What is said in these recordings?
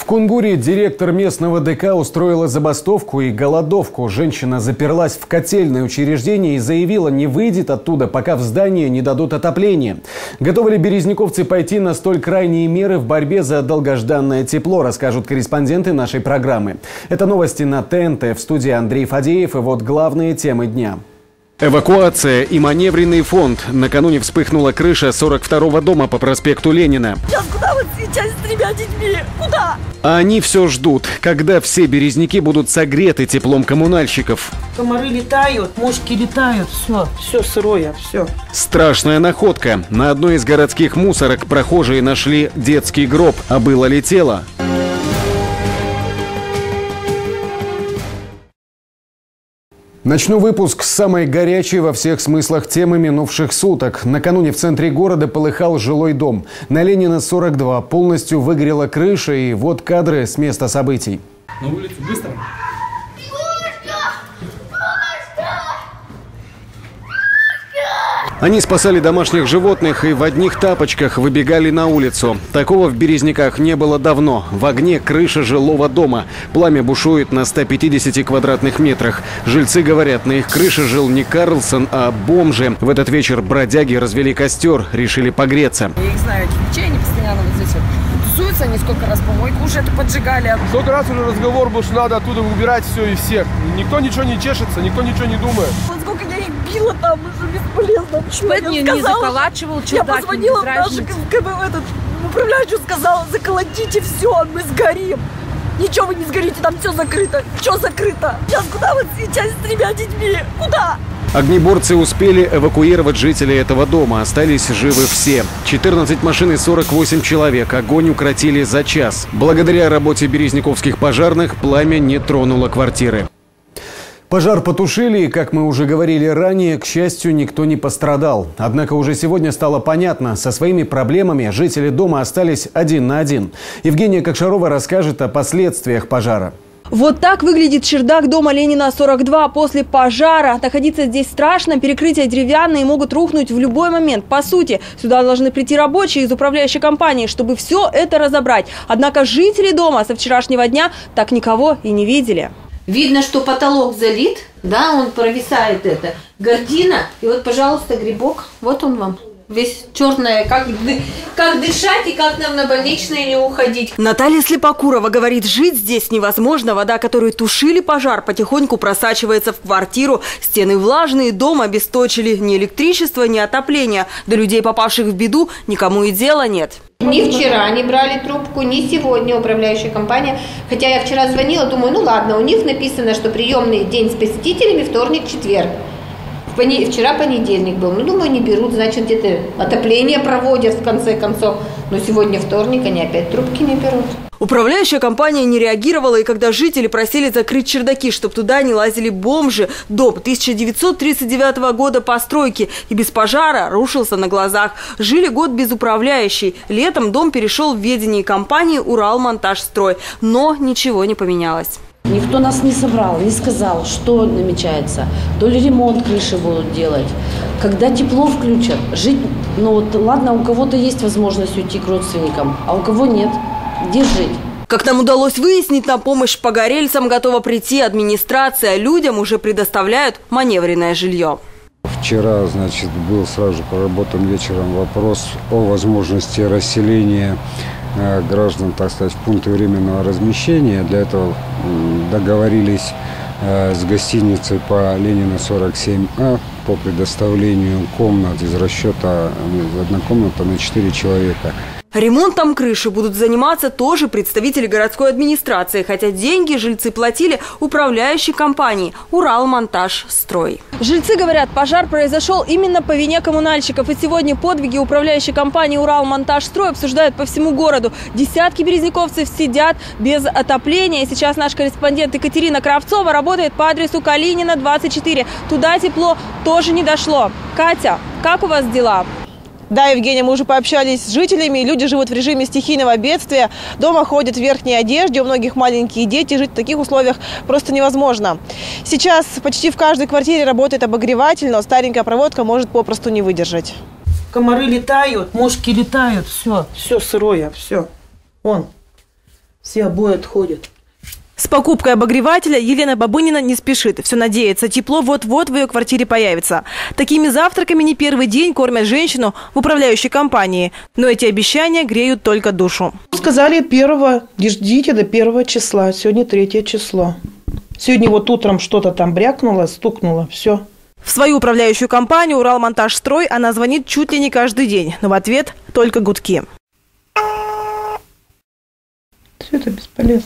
Кунгуре директор местного ДК устроила забастовку и голодовку. Женщина заперлась в котельное учреждение и заявила, не выйдет оттуда, пока в здании не дадут отопление. Готовы ли березняковцы пойти на столь крайние меры в борьбе за долгожданное тепло, расскажут корреспонденты нашей программы. Это новости на ТНТ. В студии Андрей Фадеев. И вот главные темы дня. Эвакуация и маневренный фонд. Накануне вспыхнула крыша 42-го дома по проспекту Ленина. Сейчас куда вот сейчас с тремя детьми? Куда? А они все ждут, когда все березняки будут согреты теплом коммунальщиков. Комары летают, мушки летают, все сырое, все. Страшная находка. На одной из городских мусорок прохожие нашли детский гроб, а было ли тело? Начну выпуск с самой горячей во всех смыслах темы минувших суток. Накануне в центре города полыхал жилой дом. На Ленина 42 полностью выгорела крыша, и вот кадры с места событий. На улицу быстро. Они спасали домашних животных и в одних тапочках выбегали на улицу. Такого в Березняках не было давно. В огне крыша жилого дома. Пламя бушует на 150 квадратных метрах. Жильцы говорят, на их крыше жил не Карлсон, а бомжи. В этот вечер бродяги развели костер, решили погреться. Я их знаю, этих детей, они постоянно вот здесь вот тусуются, они сколько раз помойку уже это поджигали. Сколько раз уже разговор был, что надо оттуда убирать все и всех. Никто ничего не чешется, никто ничего не думает. Вот сколько я их била там, уже бесполезно. Не заколачивал чердак. Я позвонила в нашу управляющую, сказала, заколотите все, мы сгорим. Ничего вы не сгорите, там все закрыто. Что закрыто? Сейчас куда вот сейчас с тремя детьми? Куда? Огнеборцы успели эвакуировать жителей этого дома. Остались живы все. 14 машин и 48 человек. Огонь укротили за час. Благодаря работе березняковских пожарных пламя не тронуло квартиры. Пожар потушили, и, как мы уже говорили ранее, к счастью, никто не пострадал. Однако уже сегодня стало понятно, со своими проблемами жители дома остались один на один. Евгения Кокшарова расскажет о последствиях пожара. Вот так выглядит чердак дома Ленина 42 после пожара. Находиться здесь страшно, перекрытия деревянные могут рухнуть в любой момент. По сути, сюда должны прийти рабочие из управляющей компании, чтобы все это разобрать. Однако жители дома со вчерашнего дня так никого и не видели. Видно, что потолок залит, да, он провисает это, гардина, и вот, пожалуйста, грибок, вот он вам. Весь черное, как дышать и как нам на больничные не уходить. Наталья Слепокурова говорит, жить здесь невозможно. Вода, которую тушили пожар, потихоньку просачивается в квартиру. Стены влажные, дом обесточили. Ни электричества, ни отопления. До людей, попавших в беду, никому и дела нет. Ни вчера не брали трубку, ни сегодня управляющая компания. Хотя я вчера звонила, думаю, ну ладно, у них написано, что приемный день с посетителями вторник, четверг. Вчера понедельник был. Ну, думаю, не берут, значит, где-то отопление проводят в конце концов. Но сегодня вторник, они опять трубки не берут. Управляющая компания не реагировала, и когда жители просили закрыть чердаки, чтобы туда не лазили бомжи, дом 1939 года постройки и без пожара рушился на глазах. Жили год без управляющей. Летом дом перешел в ведение компании «Уралмонтажстрой». Но ничего не поменялось. Никто нас не собрал, не сказал, что намечается. То ли ремонт крыши будут делать, когда тепло включат. Жить, ну вот ладно, у кого-то есть возможность уйти к родственникам, а у кого нет. Где жить? Как нам удалось выяснить, на помощь погорельцам готова прийти администрация. Людям уже предоставляют маневренное жилье. Вчера, значит, был сразу же проработан вечером вопрос о возможности расселения граждан, так сказать, в пункты временного размещения. Для этого договорились с гостиницей по Ленина 47А по предоставлению комнат из расчета одна комната на 4 человека. Ремонтом крыши будут заниматься тоже представители городской администрации, хотя деньги жильцы платили управляющей компании «Уралмонтажстрой». Жильцы говорят, пожар произошел именно по вине коммунальщиков. И сегодня подвиги управляющей компании «Уралмонтажстрой» обсуждают по всему городу. Десятки березняковцев сидят без отопления. И сейчас наш корреспондент Екатерина Кравцова работает по адресу Калинина, 24. Туда тепло тоже не дошло. Катя, как у вас дела? Да, Евгения, мы уже пообщались с жителями. Люди живут в режиме стихийного бедствия. Дома ходят в верхней одежде, у многих маленькие дети. Жить в таких условиях просто невозможно. Сейчас почти в каждой квартире работает обогреватель, но старенькая проводка может попросту не выдержать. Комары летают, мушки летают, все сырое, все. Вон. Все обои отходят. С покупкой обогревателя Елена Бабынина не спешит. Все надеется, тепло вот-вот в ее квартире появится. Такими завтраками не первый день кормят женщину в управляющей компании. Но эти обещания греют только душу. Сказали 1-го, ждите до 1 числа. Сегодня 3 число. Сегодня вот утром что-то там брякнуло, стукнуло, все. В свою управляющую компанию «Уралмонтажстрой» она звонит чуть ли не каждый день. Но в ответ только гудки. Все это бесполезно.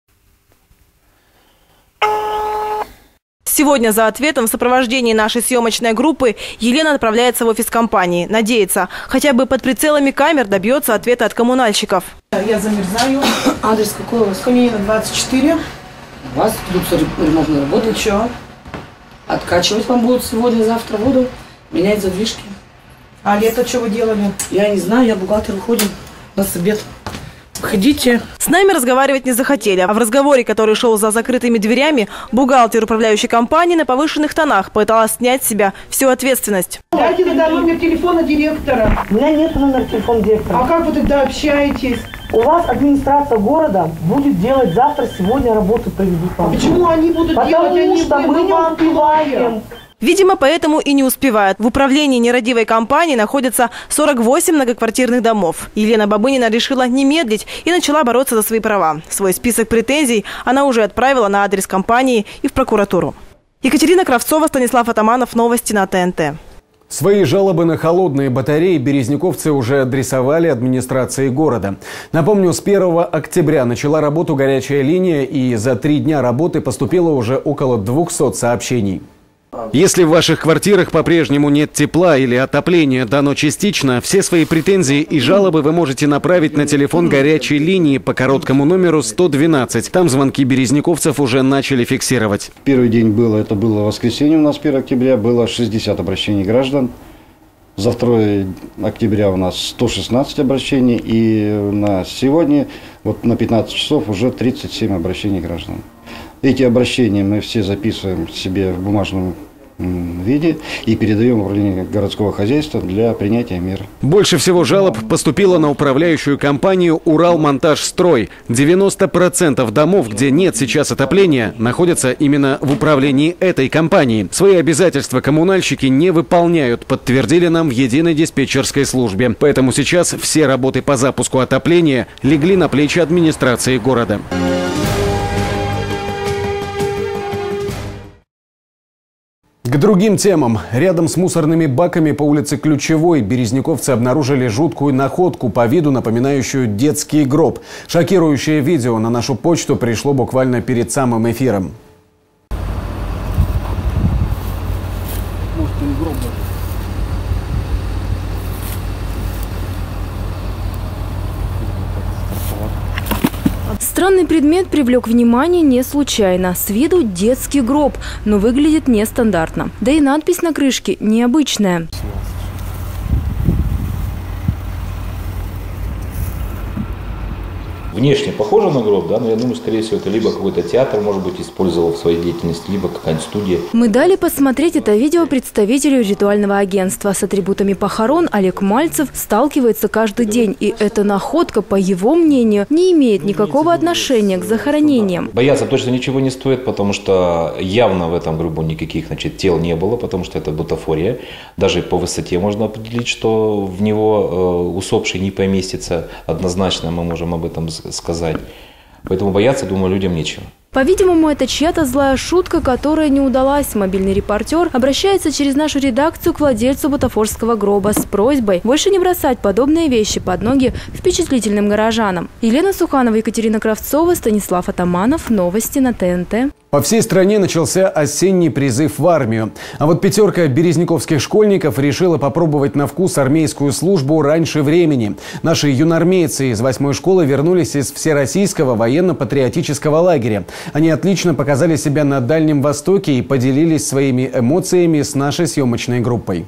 Сегодня за ответом в сопровождении нашей съемочной группы Елена отправляется в офис компании. Надеется, хотя бы под прицелами камер добьется ответа от коммунальщиков. Я замерзаю. Адрес какой у вас? Каменина 24. У вас ведутся ремонтные работы. Ничего. Откачивать вам будут сегодня-завтра воду, менять задвижки. А лето что вы делали? Я не знаю, я бухгалтер, выходим на обед. Выходите. С нами разговаривать не захотели, а в разговоре, который шел за закрытыми дверями, бухгалтер управляющей компании на повышенных тонах пыталась снять с себя всю ответственность. Дайте тогда номер телефона директора. У меня нет номера телефона директора. А как вы тогда общаетесь? У вас администрация города будет делать завтра, сегодня работу проведут вам. Почему они будут делать? Потому что мы не успеваем. Видимо, поэтому и не успевают. В управлении нерадивой компании находятся 48 многоквартирных домов. Елена Бабынина решила не медлить и начала бороться за свои права. Свой список претензий она уже отправила на адрес компании и в прокуратуру. Екатерина Кравцова, Станислав Атаманов. Новости на ТНТ. Свои жалобы на холодные батареи березняковцы уже адресовали администрации города. Напомню, с 1 октября начала работу горячая линия, и за 3 дня работы поступило уже около 200 сообщений. Если в ваших квартирах по-прежнему нет тепла или отопления дано частично, все свои претензии и жалобы вы можете направить на телефон горячей линии по короткому номеру 112. Там звонки березняковцев уже начали фиксировать. Первый день это было воскресенье у нас, 1 октября, было 60 обращений граждан. За 2 октября у нас 116 обращений, и на сегодня, вот на 15 часов, уже 37 обращений граждан. Эти обращения мы все записываем себе в бумажном виде и передаем в управление городского хозяйства для принятия мер. Больше всего жалоб поступило на управляющую компанию «Уралмонтажстрой». 90% домов, где нет сейчас отопления, находятся именно в управлении этой компании. Свои обязательства коммунальщики не выполняют, подтвердили нам в единой диспетчерской службе. Поэтому сейчас все работы по запуску отопления легли на плечи администрации города. К другим темам. Рядом с мусорными баками по улице Ключевой березняковцы обнаружили жуткую находку, по виду напоминающую детский гроб. Шокирующее видео на нашу почту пришло буквально перед самым эфиром. Странный предмет привлек внимание не случайно. С виду детский гроб, но выглядит нестандартно. Да и надпись на крышке необычная. Внешне похоже на гроб, да, но я думаю, скорее всего, это либо какой-то театр, может быть, использовал в своей деятельности, либо какая-нибудь студия. Мы дали посмотреть это видео представителю ритуального агентства. С атрибутами похорон Олег Мальцев сталкивается каждый день. И эта находка, по его мнению, не имеет никакого отношения к захоронениям. Бояться точно ничего не стоит, потому что явно в этом гробу никаких, тел не было, потому что это бутафория. Даже по высоте можно определить, что в него усопший не поместится. Однозначно мы можем об этом сказать. Поэтому бояться, думаю, людям нечего. По-видимому, это чья-то злая шутка, которая не удалась. Мобильный репортер обращается через нашу редакцию к владельцу бутафорского гроба с просьбой больше не бросать подобные вещи под ноги впечатлительным горожанам. Елена Суханова, Екатерина Кравцова, Станислав Атаманов. Новости на ТНТ. По всей стране начался осенний призыв в армию. А вот 5 березняковских школьников решила попробовать на вкус армейскую службу раньше времени. Наши юноармейцы из 8-й школы вернулись из Всероссийского военно-патриотического лагеря. Они отлично показали себя на Дальнем Востоке и поделились своими эмоциями с нашей съемочной группой.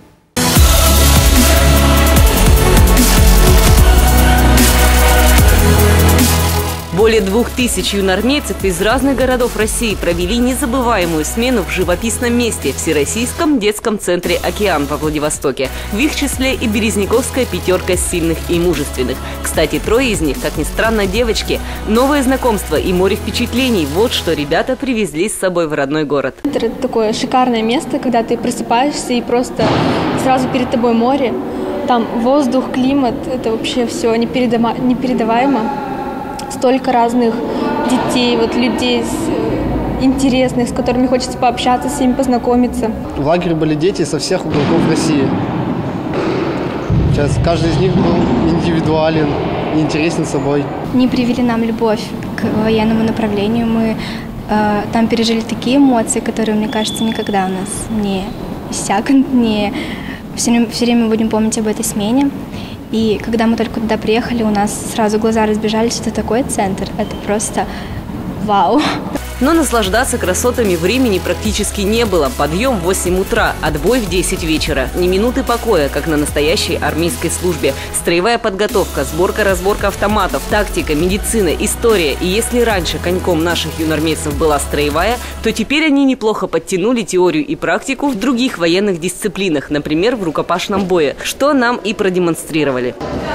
Более 2000 юнормейцев из разных городов России провели незабываемую смену в живописном месте – Всероссийском детском центре «Океан» во Владивостоке. В их числе и березняковская пятерка сильных и мужественных. Кстати, 3 из них, как ни странно, девочки. Новое знакомство и море впечатлений – вот что ребята привезли с собой в родной город. Это такое шикарное место, когда ты просыпаешься и просто сразу перед тобой море. Там воздух, климат – это вообще все непередаваемо. Столько разных детей, людей интересных, с которыми хочется пообщаться, с ними познакомиться. В лагере были дети со всех уголков России. Сейчас каждый из них был индивидуален и интересен собой. Они привели нам любовь к военному направлению. Мы там пережили такие эмоции, которые, мне кажется, никогда у нас не иссякнут, все время будем помнить об этой смене. И когда мы только туда приехали, у нас сразу глаза разбежались, это такой центр, это просто вау. Но наслаждаться красотами времени практически не было. Подъем в 8 утра, отбой в 10 вечера. Ни минуты покоя, как на настоящей армейской службе. Строевая подготовка, сборка-разборка автоматов, тактика, медицина, история. И если раньше коньком наших юнормейцев была строевая, то теперь они неплохо подтянули теорию и практику в других военных дисциплинах, например, в рукопашном бое, что нам и продемонстрировали.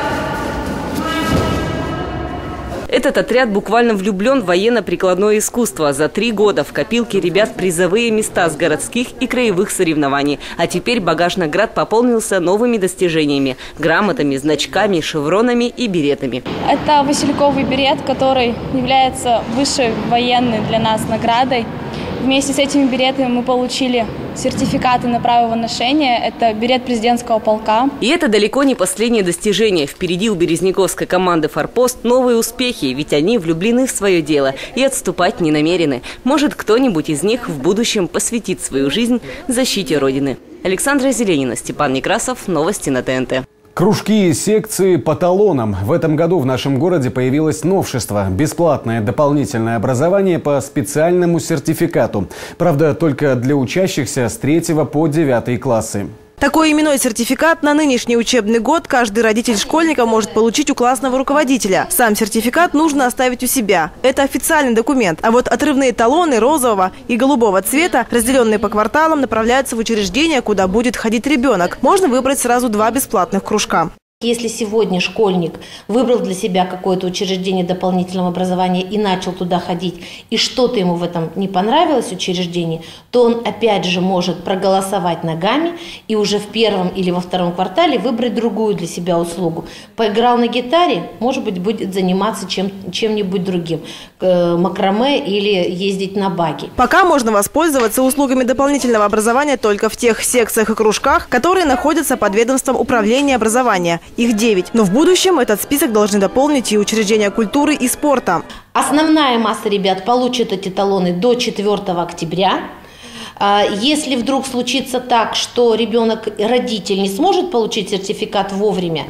Этот отряд буквально влюблен в военно-прикладное искусство. За 3 года в копилке ребят призовые места с городских и краевых соревнований. А теперь багаж наград пополнился новыми достижениями – грамотами, значками, шевронами и беретами. Это васильковый берет, который является высшей военной для нас наградой. Вместе с этими беретами мы получили сертификаты на право его ношения. Это берет президентского полка. И это далеко не последнее достижение. Впереди у березняковской команды «Форпост» новые успехи, ведь они влюблены в свое дело и отступать не намерены. Может, кто-нибудь из них в будущем посвятит свою жизнь защите Родины. Александра Зеленина, Степан Некрасов. Новости на ТНТ. Кружки и секции по талонам. В этом году в нашем городе появилось новшество – бесплатное дополнительное образование по специальному сертификату. Правда, только для учащихся с 3 по 9 классы. Такой именной сертификат на нынешний учебный год каждый родитель школьника может получить у классного руководителя. Сам сертификат нужно оставить у себя. Это официальный документ. А вот отрывные талоны розового и голубого цвета, разделенные по кварталам, направляются в учреждение, куда будет ходить ребенок. Можно выбрать сразу 2 бесплатных кружка. Если сегодня школьник выбрал для себя какое-то учреждение дополнительного образования и начал туда ходить, и что-то ему в этом не понравилось учреждении, то он опять же может проголосовать ногами и уже в 1 или во 2 квартале выбрать другую для себя услугу. Поиграл на гитаре, может быть, будет заниматься чем-нибудь другим, макраме или ездить на баги. Пока можно воспользоваться услугами дополнительного образования только в тех секциях и кружках, которые находятся под ведомством управления образования. Их 9. Но в будущем этот список должны дополнить и учреждения культуры и спорта. Основная масса ребят получит эти талоны до 4 октября. Если вдруг случится так, что родитель не сможет получить сертификат вовремя,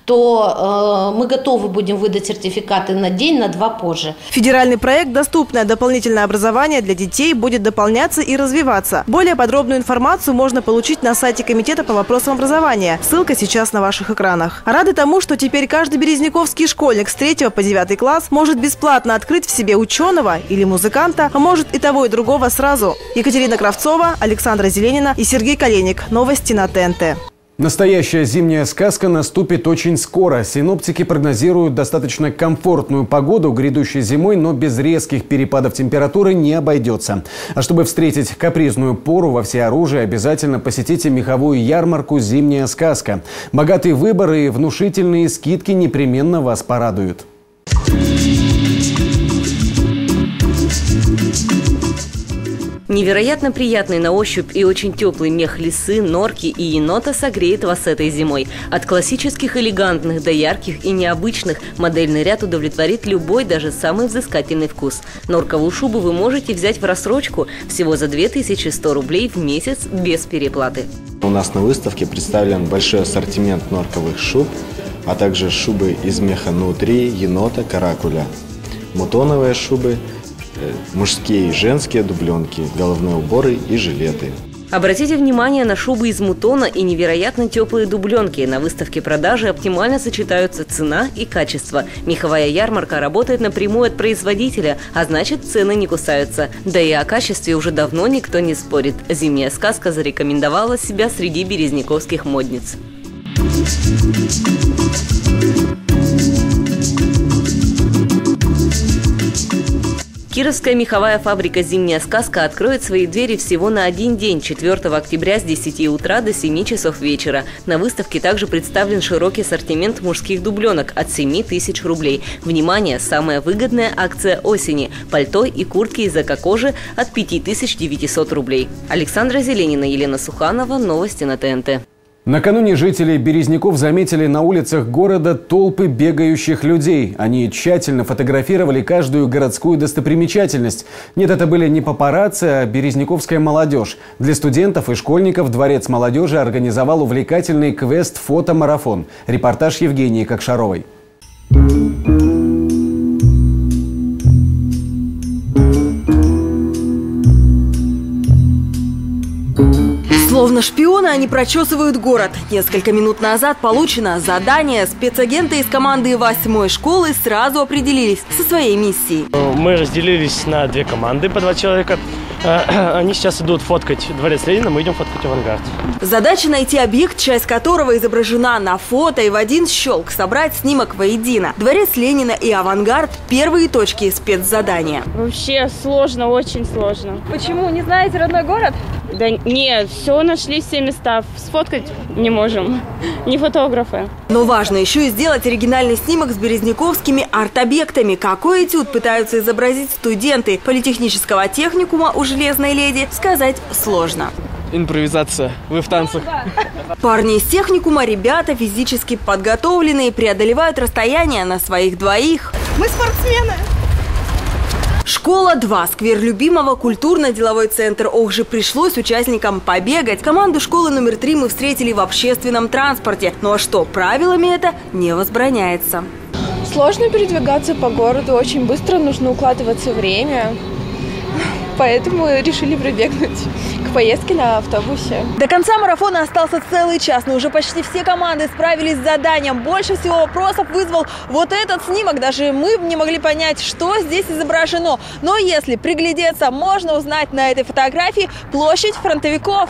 то мы готовы будем выдать сертификаты на день, на 2 позже. Федеральный проект «Доступное дополнительное образование для детей» будет дополняться и развиваться. Более подробную информацию можно получить на сайте Комитета по вопросам образования. Ссылка сейчас на ваших экранах. Рады тому, что теперь каждый березняковский школьник с 3 по 9 класс может бесплатно открыть в себе ученого или музыканта, а может и того, и другого сразу. Екатерина Кравцова, Александра Зеленина и Сергей Коленник. Новости на ТНТ. Настоящая зимняя сказка наступит очень скоро. Синоптики прогнозируют достаточно комфортную погоду грядущей зимой, но без резких перепадов температуры не обойдется. А чтобы встретить капризную пору во всеоружии, обязательно посетите меховую ярмарку «Зимняя сказка». Богатый выбор и внушительные скидки непременно вас порадуют. Невероятно приятный на ощупь и очень теплый мех лисы, норки и енота согреет вас этой зимой. От классических элегантных до ярких и необычных модельный ряд удовлетворит любой, даже самый взыскательный вкус. Норковую шубу вы можете взять в рассрочку всего за 2100 рублей в месяц без переплаты. У нас на выставке представлен большой ассортимент норковых шуб, а также шубы из меха нутрии, енота, каракуля, мутоновые шубы, мужские и женские дубленки, головные уборы и жилеты. Обратите внимание на шубы из мутона и невероятно теплые дубленки. На выставке продажи оптимально сочетаются цена и качество. Меховая ярмарка работает напрямую от производителя, а значит, цены не кусаются. Да и о качестве уже давно никто не спорит. Зимняя сказка зарекомендовала себя среди березняковских модниц. Кировская меховая фабрика «Зимняя сказка» откроет свои двери всего на один день, 4 октября с 10 утра до 7 часов вечера. На выставке также представлен широкий ассортимент мужских дубленок от 7 тысяч рублей. Внимание, самая выгодная акция осени – пальто и куртки из эко-кожи от 5900 рублей. Александра Зеленина, Елена Суханова. Новости на ТНТ. Накануне жители Березняков заметили на улицах города толпы бегающих людей. Они тщательно фотографировали каждую городскую достопримечательность. Нет, это были не папарацци, а березняковская молодежь. Для студентов и школьников Дворец молодежи организовал увлекательный квест-фотомарафон. Репортаж Евгении Кокшаровой. Словно шпионы они прочесывают город. Несколько минут назад получено задание. Спецагенты из команды 8-й школы сразу определились со своей миссией. Мы разделились на 2 команды по 2 человека. Они сейчас идут фоткать Дворец Ленина, мы идем фоткать Авангард. Задача найти объект, часть которого изображена на фото, и в один щелк собрать снимок воедино. Дворец Ленина и Авангард – первые точки спецзадания. Вообще сложно, очень сложно. Почему? Не знаете родной город? Да нет, все нашли, все места. Сфоткать не можем, не фотографы. Но важно еще и сделать оригинальный снимок с березняковскими арт-объектами. Какой этюд пытаются изобразить студенты политехнического техникума у «Железной леди», сказать сложно. Импровизация. Вы в танцах. Парни из техникума, ребята физически подготовленные, преодолевают расстояние на своих двоих. Мы спортсмены. Школа 2, сквер любимого, культурно-деловой центр. Ох же, пришлось участникам побегать. Команду школы номер 3 мы встретили в общественном транспорте. Ну а что, правилами это не возбраняется. Сложно передвигаться по городу, очень быстро нужно укладываться время. Поэтому решили прибегнуть к поездке на автобусе. До конца марафона остался целый час, но уже почти все команды справились с заданием. Больше всего вопросов вызвал вот этот снимок. Даже мы не могли понять, что здесь изображено. Но если приглядеться, можно узнать на этой фотографии площадь фронтовиков.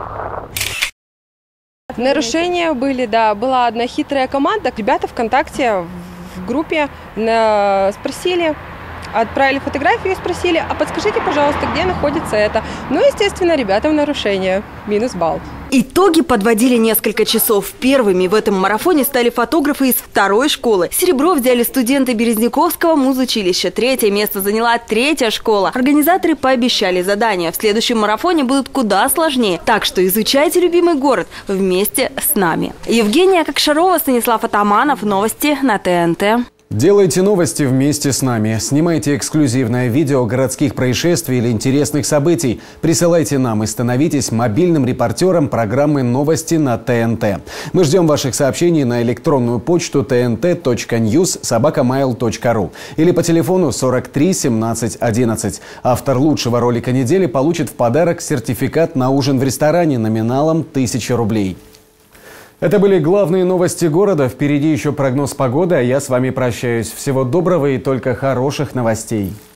Нарушения были, да. Была одна хитрая команда. Ребята ВКонтакте в группе спросили, отправили фотографию и спросили: а подскажите, пожалуйста, где находится это? Ну, естественно, ребята в нарушение. Минус балл. Итоги подводили несколько часов. Первыми в этом марафоне стали фотографы из 2-й школы. Серебро взяли студенты Березняковского музучилища. 3-е место заняла 3-я школа. Организаторы пообещали задания. В следующем марафоне будут куда сложнее. Так что изучайте любимый город вместе с нами. Евгения Кокшарова, Станислав Атаманов. Новости на ТНТ. Делайте новости вместе с нами. Снимайте эксклюзивное видео городских происшествий или интересных событий. Присылайте нам и становитесь мобильным репортером программы «Новости» на ТНТ. Мы ждем ваших сообщений на электронную почту tnt.news@mail.ru или по телефону 43 17 11. Автор лучшего ролика недели получит в подарок сертификат на ужин в ресторане номиналом 1000 рублей. Это были главные новости города. Впереди еще прогноз погоды, а я с вами прощаюсь. Всего доброго и только хороших новостей.